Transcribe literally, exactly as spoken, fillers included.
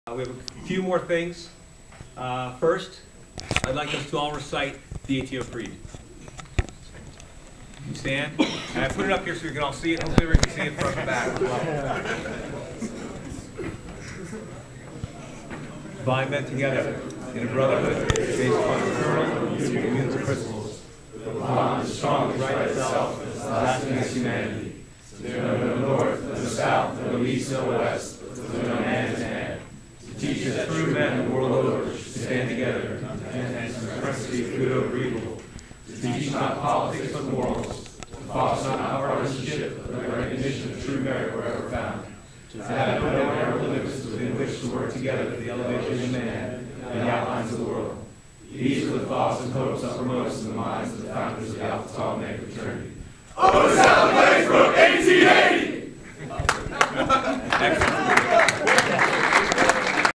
Uh, we have a few more things. Uh, first, I'd like us to all recite the A T O Creed. You stand. And I put it up here so you can all see it. Hopefully everyone can see it front and back. Bind men together in a brotherhood based upon eternal communions of principles. The bond is strong as right itself, as lasting as humanity. There no north, no south, no east, no west, but no hand in hand. To teach that true men the world over should stand together and supremacy of good over evil. To teach not politics but morals. To foster not partisanship but the recognition of true merit wherever found. To have no narrow limits within which to work together for the elevation of man and the outlines of the world. These are the thoughts and hopes uppermost in the minds of the founders of the Alpha Tau Omega fraternity. Over South Lanesbrook, eighteen eighty! Excellent.